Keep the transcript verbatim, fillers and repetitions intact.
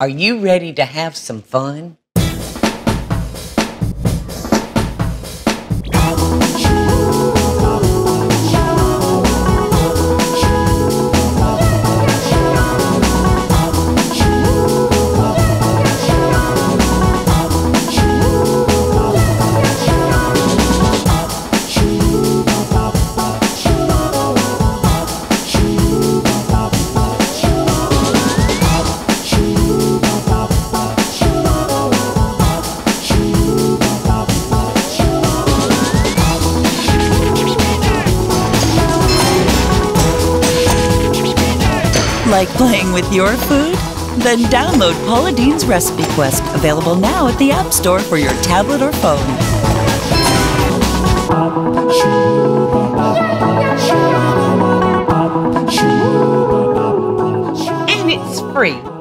Are you ready to have some fun? Like playing with your food? Then download Paula Deen's Recipe Quest, available now at the App Store for your tablet or phone. And it's free.